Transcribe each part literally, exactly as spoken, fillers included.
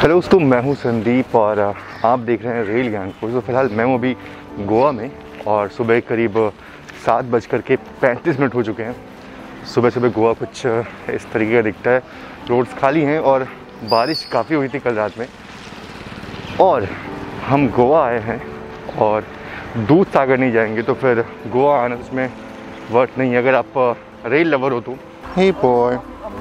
Hello दोस्तों, मैं हूं संदीप और आप देख रहे हैं रेल गैंग। तो फिलहाल मैं हूं अभी गोवा में और सुबह करीब सात बज कर के पैंतीस मिनट हो चुके हैं। सुबह सुबह गोवा कुछ इस तरीके का दिखता है। रोड्स खाली हैं और बारिश काफ़ी हुई थी कल रात में। और हम गोवा आए हैं और दूध सागर नहीं जाएंगे तो फिर गोवा आना उसमें वर्थ नहीं है। अगर आप रेल लवर हो तो हे बॉय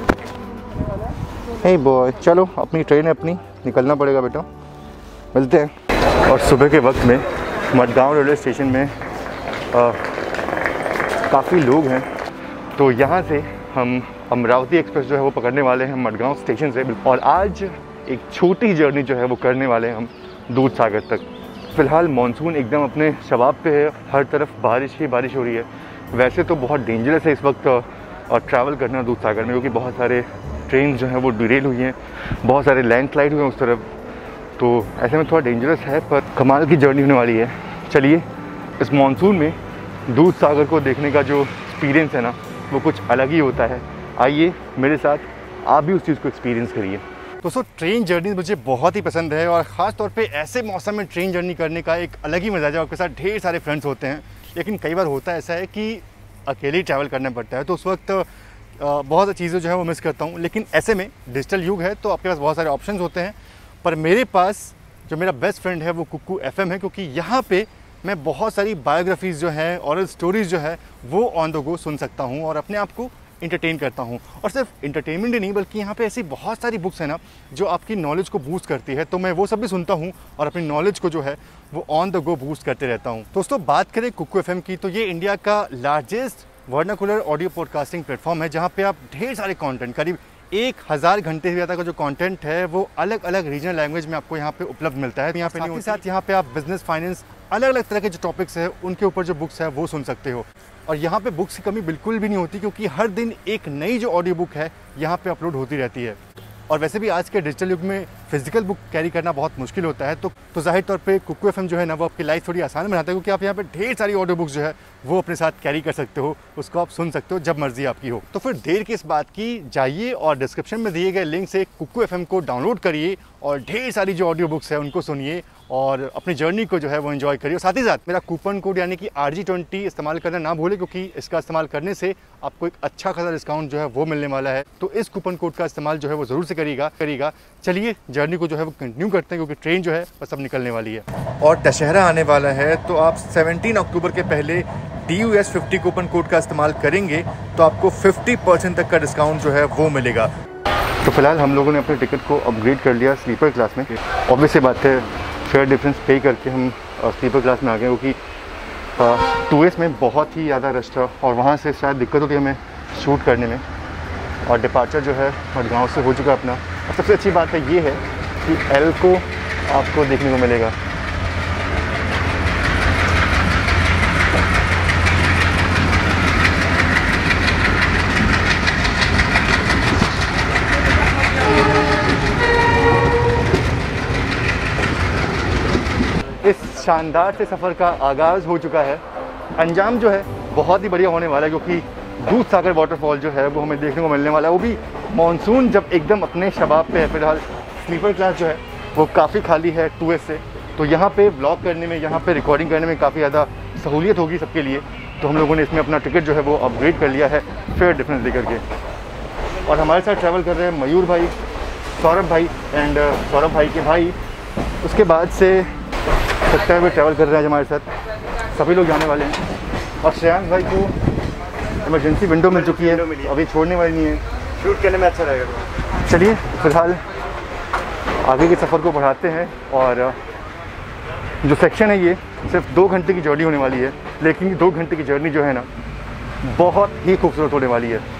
हे बॉय चलो, अपनी ट्रेन है, अपनी निकलना पड़ेगा बेटा, मिलते हैं। और सुबह के वक्त में मडगांव रेलवे स्टेशन में काफ़ी लोग हैं, तो यहाँ से हम अमरावती एक्सप्रेस जो है वो पकड़ने वाले हैं मडगांव स्टेशन से। और आज एक छोटी जर्नी जो है वो करने वाले हैं हम दूध सागर तक। फ़िलहाल मॉनसून एकदम अपने शबाब पे है, हर तरफ बारिश ही बारिश हो रही है। वैसे तो बहुत डेंजरस है इस वक्त और ट्रैवल करना दूध सागर में, क्योंकि बहुत सारे ट्रेन जो हैं वो डिरेल हुई हैं, बहुत सारे लैंडस्लाइड हुए हैं उस तरफ, तो ऐसे में थोड़ा डेंजरस है, पर कमाल की जर्नी होने वाली है। चलिए, इस मॉनसून में दूध सागर को देखने का जो एक्सपीरियंस है ना वो कुछ अलग ही होता है। आइए मेरे साथ, आप भी उस चीज़ को एक्सपीरियंस करिए। दोस्तों, ट्रेन जर्नी मुझे बहुत ही पसंद है और ख़ास तौर पे ऐसे मौसम में ट्रेन जर्नी करने का एक अलग ही मज़ा है। आपके साथ ढेर सारे फ्रेंड्स होते हैं, लेकिन कई बार होता है ऐसा है कि अकेले ही ट्रैवल करना पड़ता है, तो उस वक्त बहुत चीज़ें जो है वो मिस करता हूँ। लेकिन ऐसे में डिजिटल युग है तो आपके पास बहुत सारे ऑप्शंस होते हैं। पर मेरे पास जो मेरा बेस्ट फ्रेंड है वो कुक्कू एफएम है, क्योंकि यहाँ पे मैं बहुत सारी बायोग्राफीज़ जो है, ऑरल स्टोरीज़ जो है वो ऑन द गो सुन सकता हूँ और अपने आप को इंटरटेन करता हूँ। और सिर्फ इंटरटेनमेंट ही नहीं, बल्कि यहाँ पे ऐसी बहुत सारी बुक्स हैं ना जो आपकी नॉलेज को बूस्ट करती है, तो मैं वो सब भी सुनता हूँ और अपनी नॉलेज को जो है वो ऑन द गो बूस्ट करते रहता हूँ। दोस्तों, बात करें कुक्कू एफएम की, तो ये इंडिया का largest vernacular audio podcasting platform है, जहाँ पे आप ढेर सारे कंटेंट, करीब एक हज़ार घंटे से ज़्यादा का जो कंटेंट है वो अलग अलग रीजनल लैंग्वेज में आपको यहाँ पे उपलब्ध मिलता है। यहाँ पे नहीं, साथ यहाँ पे आप बिजनेस, फाइनेंस, अलग अलग तरह के जो टॉपिक्स हैं उनके ऊपर जो बुक्स है वो सुन सकते हो। और यहाँ पे बुक्स की कमी बिल्कुल भी नहीं होती, क्योंकि हर दिन एक नई जो ऑडियो बुक है यहाँ पे अपलोड होती रहती है। और वैसे भी आज के डिजिटल युग में फिजिकल बुक कैरी करना बहुत मुश्किल होता है, तो तो जाहिर तौर पे कुक्कू एफएम जो है ना वो आपकी लाइफ थोड़ी आसान बनाता है, क्योंकि आप यहाँ पे ढेर सारी ऑडियो बुक्स जो है वो अपने साथ कैरी कर सकते हो, उसको आप सुन सकते हो जब मर्जी आपकी हो। तो फिर देर किस बात की, जाइए और डिस्क्रिप्शन में दिए गए लिंक से कुक्कू एफएम को डाउनलोड करिए और ढेर सारी जो ऑडियो बुक्स है उनको सुनिए और अपनी जर्नी को जो है वो एंजॉय करिए। साथ ही साथ मेरा कूपन कोड यानी कि आर जी ट्वेंटी इस्तेमाल करना ना भूलें, क्योंकि इसका इस्तेमाल करने से आपको एक अच्छा खासा डिस्काउंट जो है वो मिलने वाला है। तो इस कूपन कोड का इस्तेमाल जो है वो ज़रूर से करिएगा करिएगा चलिए जर्नी को जो है वो कंटिन्यू करते हैं, क्योंकि ट्रेन जो है बस अब निकलने वाली है और दशहरा आने वाला है। तो आप सत्रह अक्टूबर के पहले D U S fifty coupon code का इस्तेमाल करेंगे तो आपको पचास परसेंट तक का डिस्काउंट जो है वो मिलेगा। तो फिलहाल हम लोगों ने अपने टिकट को अपग्रेड कर लिया स्लीपर क्लास में। ऑब्वियस सी बात है, फेयर डिफरेंस पे करके हम स्लीपर क्लास में आ गए, क्योंकि टू एस में बहुत ही ज़्यादा रश था और वहाँ से शायद दिक्कत होती है हमें शूट करने में। और डिपार्चर जो है मडगांव से हो चुका अपना। और सबसे अच्छी बात है ये है कि एल को आपको देखने को मिलेगा। इस शानदार से सफ़र का आगाज़ हो चुका है। अंजाम जो है बहुत ही बढ़िया होने वाला है, क्योंकि दूध सागर वाटरफॉल जो है वो हमें देखने को मिलने वाला है, वो भी मॉनसून जब एकदम अपने शबाब पे है। फिलहाल स्लीपर क्लास जो है वो काफ़ी खाली है टू एस से, तो यहाँ पे ब्लॉग करने में, यहाँ पे रिकॉर्डिंग करने में काफ़ी ज़्यादा सहूलियत होगी सबके लिए। तो हम लोगों ने इसमें अपना टिकट जो है वो अपग्रेड कर लिया है फेयर डिफरेंस दे करके। और हमारे साथ ट्रैवल कर रहे हैं मयूर भाई, सौरभ भाई एंड सौरभ भाई के भाई। उसके बाद से सत्तर में ट्रैवल कर रहे हैं हमारे साथ, सभी लोग जाने वाले हैं। और श्रेयांश भाई को इमरजेंसी विंडो मिल चुकी है, अभी छोड़ने वाली नहीं है, शूट करने में अच्छा रहेगा। चलिए फिलहाल आगे के सफ़र को बढ़ाते हैं। और जो सेक्शन है ये सिर्फ दो घंटे की जर्नी होने वाली है, लेकिन दो घंटे की जर्नी जो है ना बहुत ही खूबसूरत होने वाली है।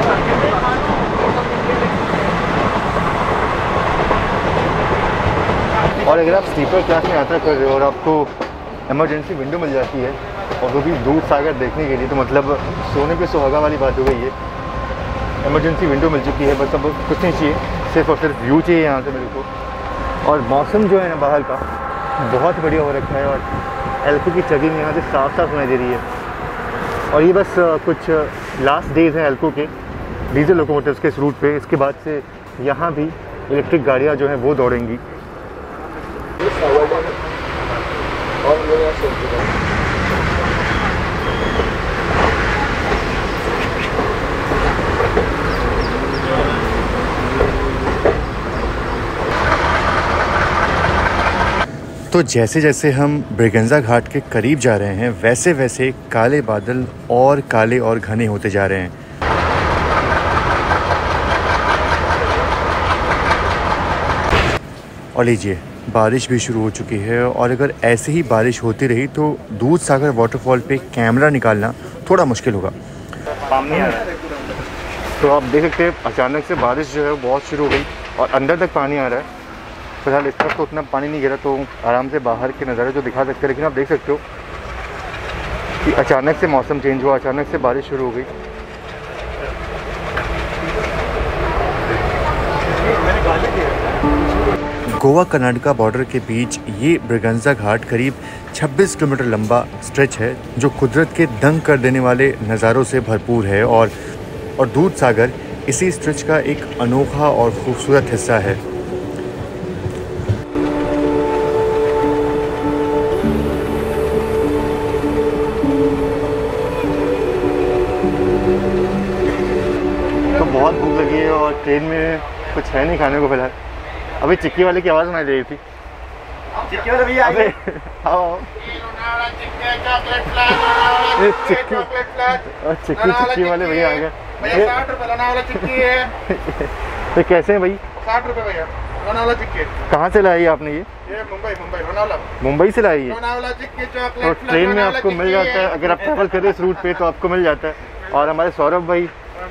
और अगर आप स्लीपर क्लास में यात्रा कर रहे हो और आपको इमरजेंसी विंडो मिल जाती है और वो भी दूध सागर देखने के लिए, तो मतलब सोने पे सुहागा वाली बात हो गई है। इमरजेंसी विंडो मिल चुकी है, बस अब कुछ नहीं चाहिए, सिर्फ और सिर्फ व्यू चाहिए यहाँ से मेरे को। और मौसम जो है ना बाहर का बहुत बढ़िया हो रखा है और एल्को की चगिंग यहाँ से साफ साफ सुनाई दे रही है। और ये बस कुछ लास्ट डेज़ हैं एल्को के डीजल लोकोमोटिव्स के इस रूट पे। इसके बाद से यहाँ भी इलेक्ट्रिक गाड़ियाँ जो हैं वो दौड़ेंगी। तो जैसे जैसे हम ब्रिगेंजा घाट के करीब जा रहे हैं वैसे वैसे काले बादल और काले और घने होते जा रहे हैं। और लीजिए बारिश भी शुरू हो चुकी है और अगर ऐसे ही बारिश होती रही तो दूध सागर वाटरफॉल पे कैमरा निकालना थोड़ा मुश्किल होगा। पानी आ रहा है तो आप देख सकते हैं अचानक से बारिश जो है बहुत शुरू हो गई और अंदर तक पानी आ रहा है। फिलहाल इस तरफ तो उतना पानी नहीं गिरा तो आराम से बाहर के नज़ारे जो दिखा सकते हैं, लेकिन आप देख सकते हो कि अचानक से मौसम चेंज हुआ, अचानक से बारिश शुरू हो गई। गोवा कर्नाटका बॉर्डर के बीच ये ब्रिगेंजा घाट करीब छब्बीस किलोमीटर लंबा स्ट्रेच है जो कुदरत के दंग कर देने वाले नज़ारों से भरपूर है और और दूध सागर इसी स्ट्रेच का एक अनोखा और खूबसूरत हिस्सा है। तो बहुत भूख लगी है और ट्रेन में कुछ है नहीं खाने को फिलहाल। अभी चिक्की वाले की आवाज़ सुनाई दे रही थी। चिक्की वाले भैया अबे आओ चिक्की चिक्की चिक्की वाले भैया आ गए। साठ रुपये लोनावाला चिक्की है। तो कैसे हैं भाई? साठ रुपये भैया लोनावाला चिक्की। कहाँ से लाई आपने ये? ये मुंबई मुंबई लोनावाला मुंबई से लाई है लोनावाला चिक्की चॉकलेट। तो ट्रेन में आपको मिल जाता है अगर आप ट्रैवल करें इस रूट पे तो आपको मिल जाता है। और हमारे सौरभ भाई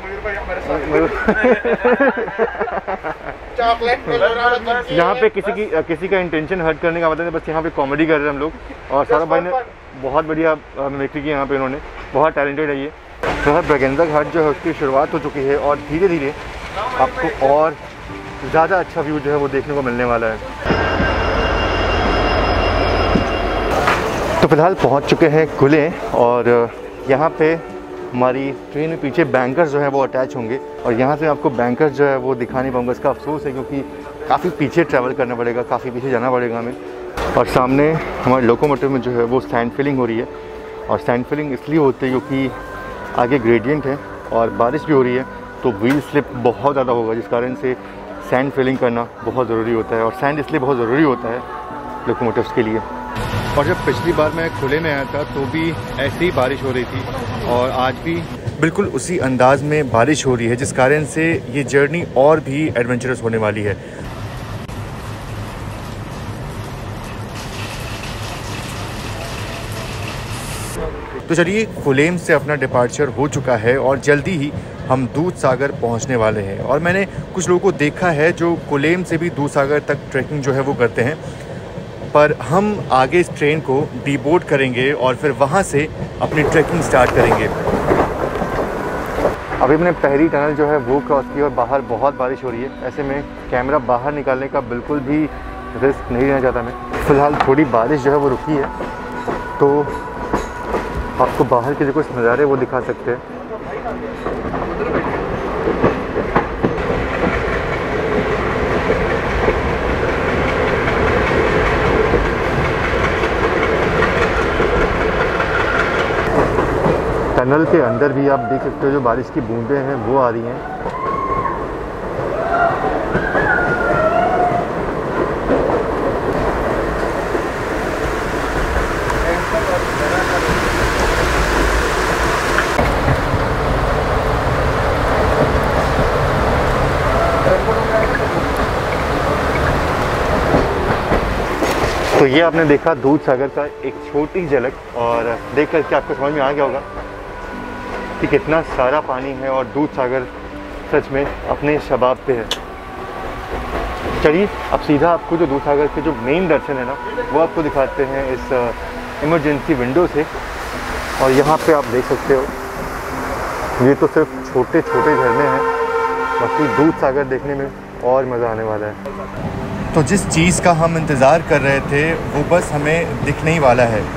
यहाँ पे किसी की किसी का इंटेंशन हर्ट करने का मतलब है, बस यहाँ पे कॉमेडी कर रहे हैं हम लोग। और सौरभ भाई ने बहुत बढ़िया मिमिक्री की यहाँ पे, इन्होंने बहुत टैलेंटेड है ये। तो ब्रिगेंजा घाट जो है उसकी शुरुआत हो चुकी है और धीरे धीरे आपको और ज़्यादा अच्छा व्यू जो है वो देखने को मिलने वाला है। तो फिलहाल पहुँच चुके हैं कुले और यहाँ पे हमारी ट्रेन में पीछे बैंकर्स जो है वो अटैच होंगे और यहाँ से आपको बैंकर्स जो है वो दिखा नहीं पाऊँगा। इसका अफसोस है क्योंकि काफ़ी पीछे ट्रैवल करना पड़ेगा, काफ़ी पीछे जाना पड़ेगा हमें। और सामने हमारे लोकोमोटिव में जो है वो स्टैंड फिलिंग हो रही है और स्टैंड फिलिंग इसलिए होती है क्योंकि आगे ग्रेडियंट है और बारिश भी हो रही है तो व्हील स्लिप बहुत ज़्यादा होगा, जिस कारण से सैंड फिलिंग करना बहुत ज़रूरी होता है। और सैंड इसलिए बहुत ज़रूरी होता है लोकोमोटिव्स के लिए। और जब पिछली बार मैं खुले में आया था तो भी ऐसी ही बारिश हो रही थी और आज भी बिल्कुल उसी अंदाज में बारिश हो रही है, जिस कारण से ये जर्नी और भी एडवेंचरस होने वाली है। तो चलिए कोलेम से अपना डिपार्चर हो चुका है और जल्दी ही हम दूध सागर पहुंचने वाले हैं। और मैंने कुछ लोगों को देखा है जो कोलेम से भी दूध सागर तक ट्रैकिंग जो है वो करते हैं, पर हम आगे इस ट्रेन को डीबोर्ड करेंगे और फिर वहाँ से अपनी ट्रैकिंग स्टार्ट करेंगे। अभी हमने पहली टनल जो है वो क्रॉस की और बाहर बहुत बारिश हो रही है। ऐसे में कैमरा बाहर निकालने का बिल्कुल भी रिस्क नहीं लेना चाहता मैं। फ़िलहाल थोड़ी बारिश जो है वो रुकी है तो आपको बाहर के जो कुछ नज़ारे वो दिखा सकते हैं। टनल के अंदर भी आप देख सकते हो जो बारिश की बूंदें हैं वो आ रही हैं। तो ये आपने देखा दूध सागर का एक छोटी झलक और देख कर के आपको समझ में आ गया होगा कि कितना सारा पानी है और दूध सागर सच में अपने शबाब पे है। चलिए अब सीधा आपको जो दूध सागर के जो मेन दर्शन है ना वो आपको दिखाते हैं इस इमरजेंसी विंडो से। और यहाँ पे आप देख सकते हो ये तो सिर्फ छोटे छोटे झरने हैं, बाकी दूध सागर देखने में और मज़ा आने वाला है। तो जिस चीज़ का हम इंतज़ार कर रहे थे वो बस हमें दिखने ही वाला है।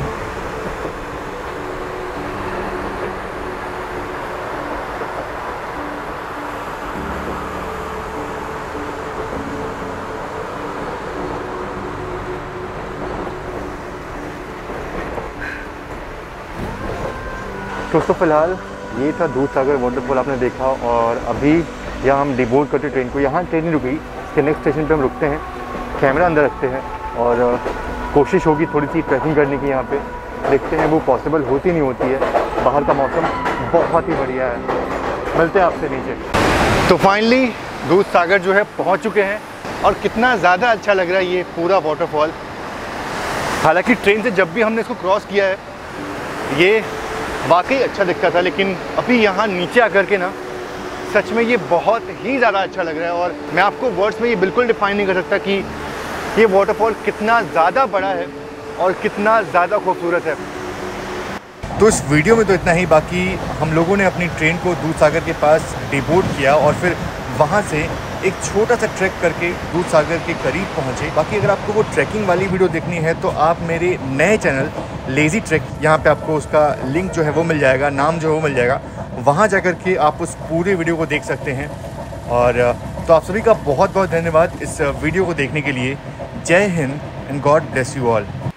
दोस्तों फ़िलहाल ये था दूध सागर वाटरफॉल आपने देखा, और अभी यहाँ हम डिबोर्ड करते ट्रेन को। यहाँ ट्रेन नहीं रुकी, इसके नेक्स्ट स्टेशन पे हम रुकते हैं, कैमरा अंदर रखते हैं और कोशिश होगी थोड़ी सी ट्रैकिंग करने की। यहाँ पे देखते हैं वो पॉसिबल होती नहीं होती है। बाहर का मौसम बहुत ही बढ़िया है। मिलते हैं आपसे नीचे। तो फाइनली दूध सागर जो है पहुँच चुके हैं, और कितना ज़्यादा अच्छा लग रहा है ये पूरा वाटरफॉल। हालांकि ट्रेन से जब भी हमने इसको क्रॉस किया है ये वाकई अच्छा दिखता था, लेकिन अभी यहाँ नीचे आकर के ना सच में ये बहुत ही ज़्यादा अच्छा लग रहा है। और मैं आपको वर्ड्स में ये बिल्कुल डिफाइन नहीं कर सकता कि ये वाटरफॉल कितना ज़्यादा बड़ा है और कितना ज़्यादा खूबसूरत है। तो इस वीडियो में तो इतना ही। बाकी हम लोगों ने अपनी ट्रेन को दूध सागर के पास डिबोर्ड किया और फिर वहाँ से एक छोटा सा ट्रैक करके दूध सागर के करीब पहुँचे। बाकी अगर आपको वो ट्रैकिंग वाली वीडियो देखनी है तो आप मेरे नए चैनल लेज़ी ट्रैक, यहाँ पे आपको उसका लिंक जो है वो मिल जाएगा, नाम जो है वो मिल जाएगा, वहाँ जा कर के आप उस पूरे वीडियो को देख सकते हैं। और तो आप सभी का बहुत बहुत धन्यवाद इस वीडियो को देखने के लिए। जय हिंद and God bless you all.